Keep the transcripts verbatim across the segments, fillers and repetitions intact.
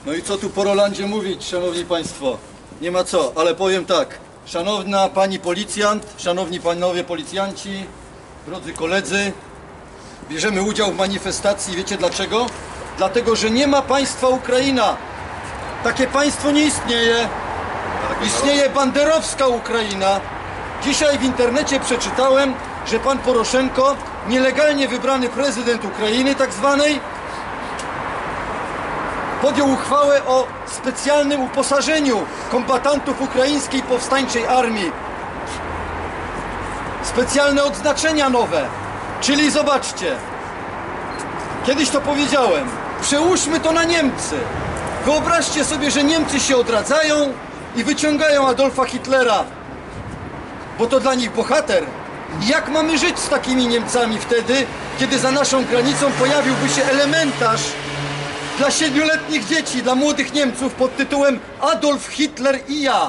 No i co tu po Rolandzie mówić, szanowni państwo? Nie ma co, ale powiem tak. Szanowna pani policjant, szanowni panowie policjanci, drodzy koledzy, bierzemy udział w manifestacji. Wiecie dlaczego? Dlatego, że nie ma państwa Ukraina. Takie państwo nie istnieje. Istnieje banderowska Ukraina. Dzisiaj w internecie przeczytałem, że pan Poroszenko, nielegalnie wybrany prezydent Ukrainy tak zwanej, podjął uchwałę o specjalnym uposażeniu kombatantów ukraińskiej powstańczej armii. Specjalne odznaczenia nowe. Czyli zobaczcie, kiedyś to powiedziałem, przełóżmy to na Niemcy. Wyobraźcie sobie, że Niemcy się odradzają i wyciągają Adolfa Hitlera, bo to dla nich bohater. Jak mamy żyć z takimi Niemcami wtedy, kiedy za naszą granicą pojawiłby się elementarz dla siedmioletnich dzieci, dla młodych Niemców pod tytułem Adolf Hitler i ja.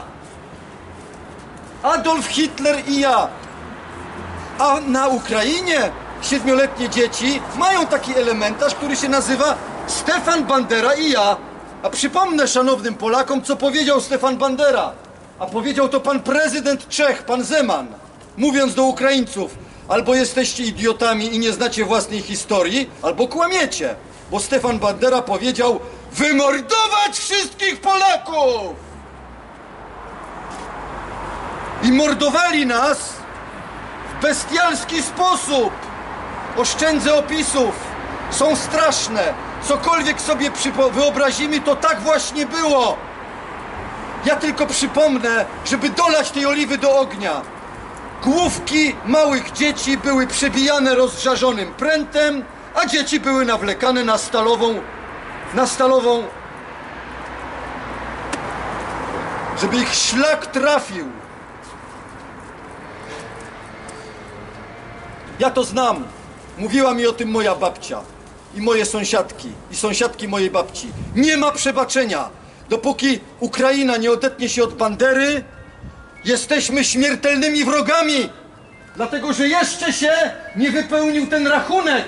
Adolf Hitler i ja. A na Ukrainie siedmioletnie dzieci mają taki elementarz, który się nazywa Stefan Bandera i ja. A przypomnę szanownym Polakom, co powiedział Stefan Bandera. A powiedział to pan prezydent Czech, pan Zeman, mówiąc do Ukraińców: albo jesteście idiotami i nie znacie własnej historii, albo kłamiecie. Bo Stefan Bandera powiedział: wymordować wszystkich Polaków! I mordowali nas w bestialski sposób. Oszczędzę opisów. Są straszne. Cokolwiek sobie wyobrazimy, to tak właśnie było. Ja tylko przypomnę, żeby dolać tej oliwy do ognia. Główki małych dzieci były przebijane rozżarzonym prętem, a dzieci były nawlekane na stalową, na stalową, żeby ich szlak trafił. Ja to znam. Mówiła mi o tym moja babcia i moje sąsiadki, i sąsiadki mojej babci. Nie ma przebaczenia. Dopóki Ukraina nie odetnie się od Bandery, jesteśmy śmiertelnymi wrogami. Dlatego, że jeszcze się nie wypełnił ten rachunek.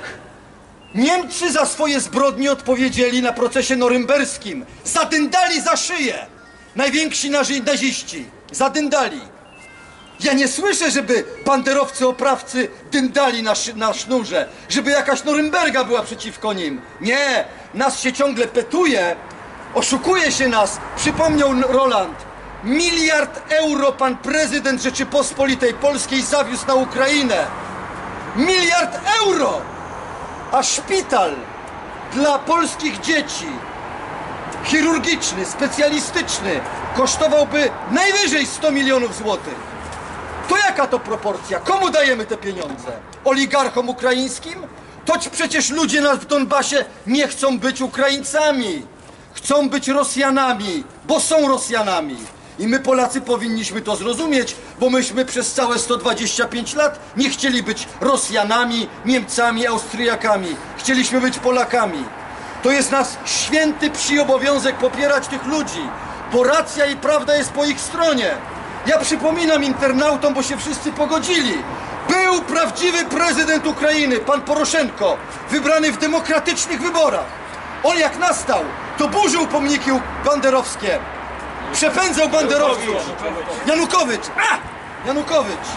Niemcy za swoje zbrodnie odpowiedzieli na procesie norymberskim. Zadyndali za szyję. Najwięksi naziści. Zadyndali. Ja nie słyszę, żeby banderowcy, oprawcy dyndali na, na sznurze, żeby jakaś Norymberga była przeciwko nim. Nie, nas się ciągle petuje, oszukuje się nas. Przypomniał Roland, miliard euro pan prezydent Rzeczypospolitej Polskiej zawiózł na Ukrainę. Miliard euro! A szpital dla polskich dzieci, chirurgiczny, specjalistyczny, kosztowałby najwyżej sto milionów złotych. To jaka to proporcja? Komu dajemy te pieniądze? Oligarchom ukraińskim? Toć przecież ludzie nas w Donbasie nie chcą być Ukraińcami. Chcą być Rosjanami, bo są Rosjanami. I my Polacy powinniśmy to zrozumieć, bo myśmy przez całe sto dwadzieścia pięć lat nie chcieli być Rosjanami, Niemcami, Austriakami. Chcieliśmy być Polakami. To jest nasz święty psi obowiązek popierać tych ludzi, bo racja i prawda jest po ich stronie. Ja przypominam internautom, bo się wszyscy pogodzili. Był prawdziwy prezydent Ukrainy, pan Poroszenko, wybrany w demokratycznych wyborach. On jak nastał, to burzył pomniki banderowskie. Przepędzał banderowców. Janukowicz! A! Janukowicz!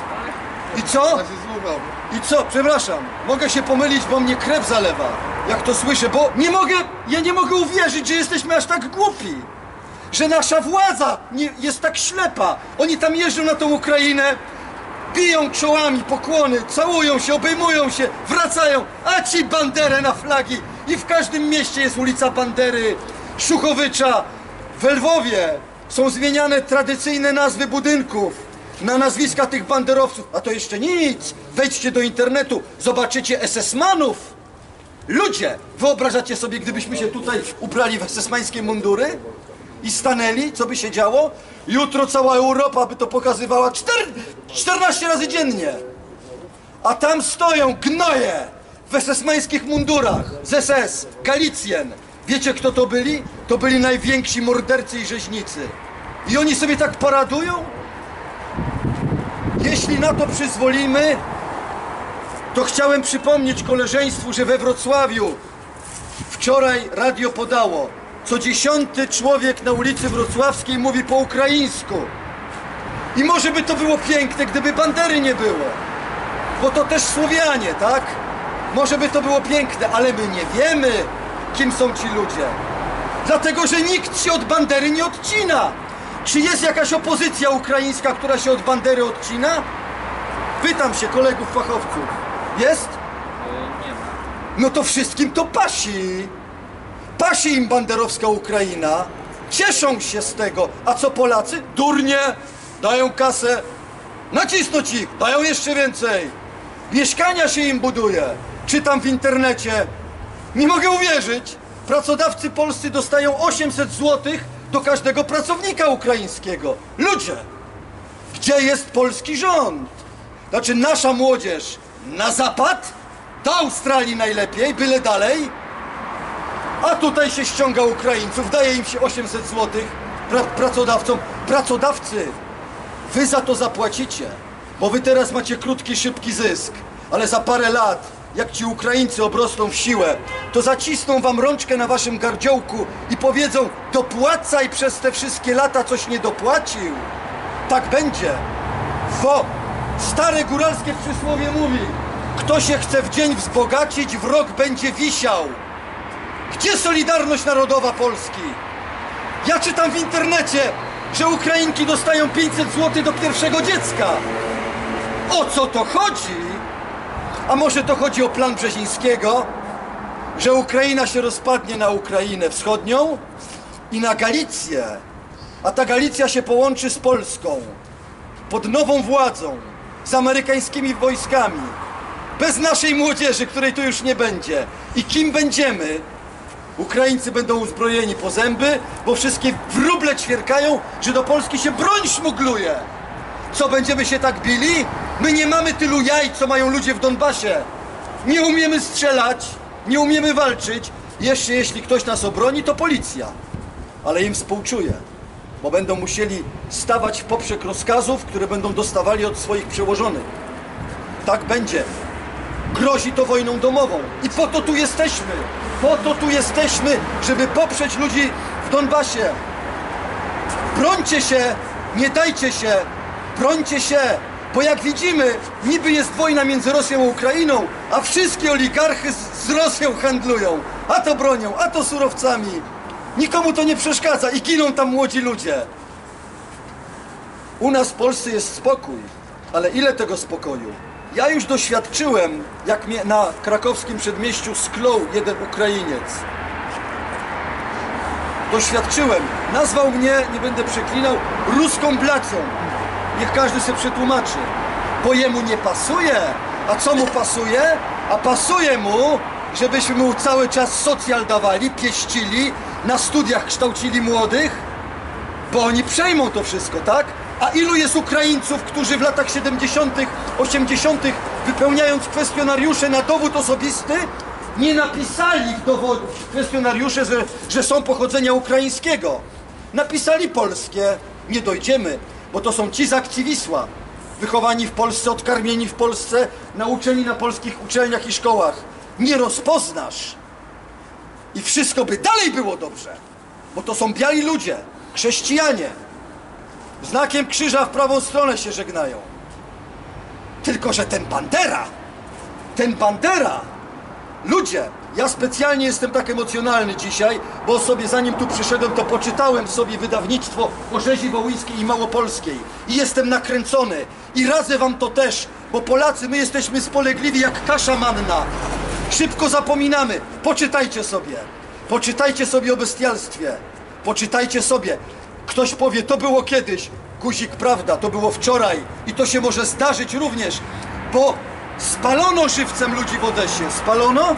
I co? I co? Przepraszam, mogę się pomylić, bo mnie krew zalewa, jak to słyszę, bo nie mogę, ja nie mogę uwierzyć, że jesteśmy aż tak głupi. Że nasza władza nie, jest tak ślepa. Oni tam jeżdżą na tą Ukrainę, biją czołami, pokłony, całują się, obejmują się, wracają, a ci Banderę na flagi. I w każdym mieście jest ulica Bandery, Szuchowycza. W Lwowie są zmieniane tradycyjne nazwy budynków na nazwiska tych banderowców. A to jeszcze nic. Wejdźcie do internetu, zobaczycie esesmanów. Ludzie, wyobrażacie sobie, gdybyśmy się tutaj ubrali w esesmańskie mundury i stanęli, co by się działo? Jutro cała Europa by to pokazywała czternaście razy dziennie. A tam stoją gnoje w esesmańskich mundurach z S S, Galicjen. Wiecie, kto to byli? To byli najwięksi mordercy i rzeźnicy. I oni sobie tak paradują? Jeśli na to przyzwolimy, to chciałem przypomnieć koleżeństwu, że we Wrocławiu wczoraj radio podało, co dziesiąty człowiek na ulicy Wrocławskiej mówi po ukraińsku. I może by to było piękne, gdyby bandery nie było. Bo to też Słowianie, tak? Może by to było piękne, ale my nie wiemy, kim są ci ludzie. Dlatego, że nikt się od bandery nie odcina. Czy jest jakaś opozycja ukraińska, która się od bandery odcina? Pytam się kolegów fachowców. Jest? Nie ma. No to wszystkim to pasi. Pasi im banderowska Ukraina. Cieszą się z tego. A co Polacy? Durnie. Dają kasę. Nacisnąć ich. Dają jeszcze więcej. Mieszkania się im buduje. Czytam w internecie. Nie mogę uwierzyć. Pracodawcy polscy dostają osiemset złotych do każdego pracownika ukraińskiego. Ludzie, gdzie jest polski rząd? Znaczy nasza młodzież na zapad, do Australii najlepiej, byle dalej, a tutaj się ściąga Ukraińców, daje im się osiemset złotych pra pracodawcom. Pracodawcy, wy za to zapłacicie, bo wy teraz macie krótki, szybki zysk, ale za parę lat, jak ci Ukraińcy obrosną w siłę, to zacisną wam rączkę na waszym gardziołku i powiedzą: dopłacaj, przez te wszystkie lata coś nie dopłacił. Tak będzie. Bo stare góralskie przysłowie mówi: kto się chce w dzień wzbogacić, w rok będzie wisiał. Gdzie solidarność narodowa Polski? Ja czytam w internecie, że Ukrainki dostają pięćset złotych do pierwszego dziecka. O co to chodzi? A może to chodzi o plan Brzezińskiego, że Ukraina się rozpadnie na Ukrainę Wschodnią i na Galicję, a ta Galicja się połączy z Polską pod nową władzą, z amerykańskimi wojskami, bez naszej młodzieży, której tu już nie będzie. I kim będziemy? Ukraińcy będą uzbrojeni po zęby, bo wszystkie wróble ćwierkają, że do Polski się broń szmugluje. Co, będziemy się tak bili? My nie mamy tylu jaj, co mają ludzie w Donbasie. Nie umiemy strzelać, nie umiemy walczyć. Jeszcze jeśli ktoś nas obroni, to policja. Ale im współczuję, bo będą musieli stawać w poprzek rozkazów, które będą dostawali od swoich przełożonych. Tak będzie. Grozi to wojną domową. I po to tu jesteśmy. Po to tu jesteśmy, żeby poprzeć ludzi w Donbasie. Brońcie się, nie dajcie się. Brońcie się, bo jak widzimy, niby jest wojna między Rosją a Ukrainą, a wszystkie oligarchy z, z Rosją handlują. A to bronią, a to surowcami. Nikomu to nie przeszkadza i giną tam młodzi ludzie. U nas w Polsce jest spokój, ale ile tego spokoju? Ja już doświadczyłem, jak mnie na krakowskim przedmieściu sklął jeden Ukrainiec. Doświadczyłem. Nazwał mnie, nie będę przeklinał, ruską blacą. Niech każdy sobie przetłumaczy. Bo jemu nie pasuje. A co mu pasuje? A pasuje mu, żebyśmy mu cały czas socjal dawali, pieścili, na studiach kształcili młodych, bo oni przejmą to wszystko, tak? A ilu jest Ukraińców, którzy w latach siedemdziesiątych, osiemdziesiątych wypełniając kwestionariusze na dowód osobisty, nie napisali w dowodzie w kwestionariusze, że, że są pochodzenia ukraińskiego. Napisali polskie. Nie dojdziemy, bo to są ci z akcji Wisła, wychowani w Polsce, odkarmieni w Polsce, nauczeni na polskich uczelniach i szkołach. Nie rozpoznasz. I wszystko by dalej było dobrze, bo to są biali ludzie, chrześcijanie. Znakiem krzyża w prawą stronę się żegnają. Tylko że ten Bandera, ten Bandera, ludzie, ja specjalnie jestem tak emocjonalny dzisiaj, bo sobie zanim tu przyszedłem, to poczytałem sobie wydawnictwo o rzezi wołyńskiej i małopolskiej i jestem nakręcony i radzę wam to też, bo Polacy, my jesteśmy spolegliwi jak kasza manna. Szybko zapominamy. Poczytajcie sobie. Poczytajcie sobie o bestialstwie. Poczytajcie sobie. Ktoś powie, to było kiedyś. Guzik, prawda, to było wczoraj. I to się może zdarzyć również, bo spalono żywcem ludzi w Odesie. Spalono?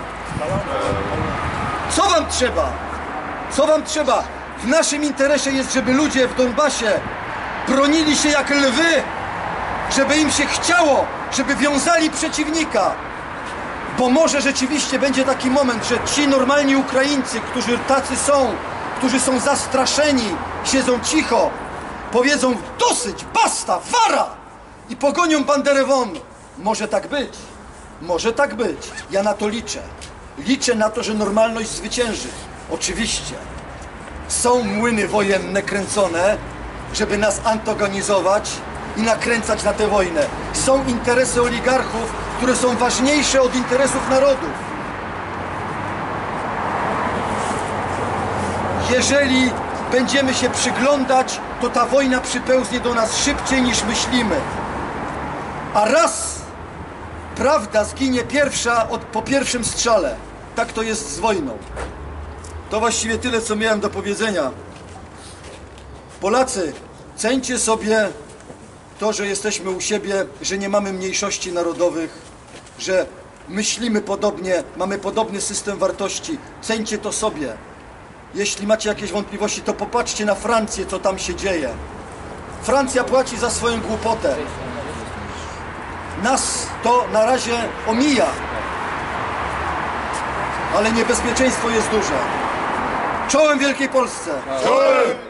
Co wam trzeba? Co wam trzeba? W naszym interesie jest, żeby ludzie w Donbasie bronili się jak lwy, żeby im się chciało, żeby wiązali przeciwnika. Bo może rzeczywiście będzie taki moment, że ci normalni Ukraińcy, którzy tacy są, którzy są zastraszeni, siedzą cicho, powiedzą dosyć, basta, wara i pogonią Banderę won. Może tak być, może tak być. Ja na to liczę. Liczę na to, że normalność zwycięży. Oczywiście. Są młyny wojenne kręcone, żeby nas antagonizować i nakręcać na tę wojnę. Są interesy oligarchów, które są ważniejsze od interesów narodów. Jeżeli będziemy się przyglądać, to ta wojna przypełznie do nas szybciej niż myślimy. A raz prawda zginie pierwsza od, po pierwszym strzale. Tak to jest z wojną. To właściwie tyle, co miałem do powiedzenia. Polacy, ceńcie sobie to, że jesteśmy u siebie, że nie mamy mniejszości narodowych, że myślimy podobnie, mamy podobny system wartości. Ceńcie to sobie. Jeśli macie jakieś wątpliwości, to popatrzcie na Francję, co tam się dzieje. Francja płaci za swoją głupotę. Nas to na razie omija, ale niebezpieczeństwo jest duże. Czołem Wielkiej Polsce! Czołem!